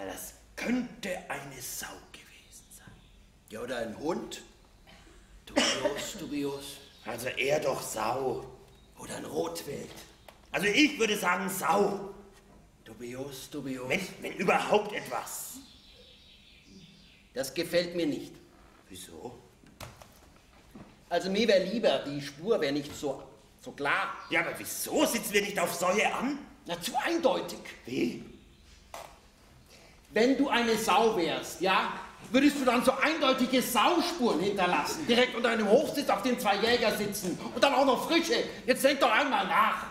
Ja, das könnte eine Sau gewesen sein. Ja, oder ein Hund. Dubios, dubios. Also eher doch Sau. Oder ein Rotwild. Also ich würde sagen Sau. Dubios, dubios. Wenn überhaupt etwas. Das gefällt mir nicht. Wieso? Also mir wäre lieber, die Spur wäre nicht so klar. Ja, aber wieso sitzen wir nicht auf Säue an? Na, zu eindeutig. Wie? Wenn du eine Sau wärst, ja, würdest du dann so eindeutige Sauspuren hinterlassen. Direkt unter einem Hochsitz, auf dem 2 Jäger sitzen. Und dann auch noch frische. Jetzt denk doch einmal nach.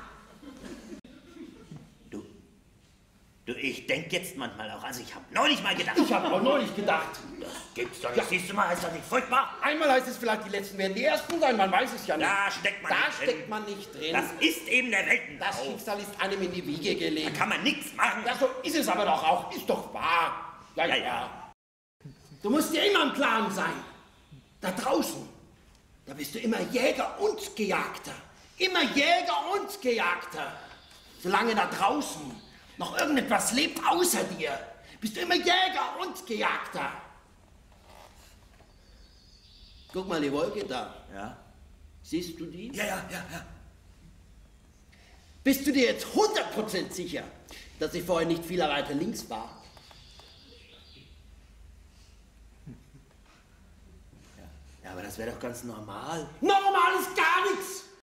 Du, ich denke jetzt manchmal auch, also ich habe neulich mal gedacht. Ich habe auch neulich gedacht. Das gibt's doch nicht. Ja. Siehst du mal, ist doch nicht furchtbar? Einmal heißt es vielleicht, die Letzten werden die Ersten sein, man weiß es ja nicht. Da steckt man nicht drin. Das ist eben der Weltenlauf. Das Schicksal ist einem in die Wiege gelegt. Da kann man nichts machen. Ja, so ist es aber doch auch. Ist doch wahr. Ja. Du musst dir immer im Klaren sein. Da draußen, da bist du immer Jäger und Gejagter. Immer Jäger und Gejagter. Solange da draußen noch irgendetwas lebt außer dir, bist du immer Jäger und Gejagter. Guck mal, die Wolke da. Ja. Siehst du die? Ja. Bist du dir jetzt 100% sicher, dass ich vorher nicht vieler weiter links war? Ja, aber das wäre doch ganz normal. Normal ist gar nichts.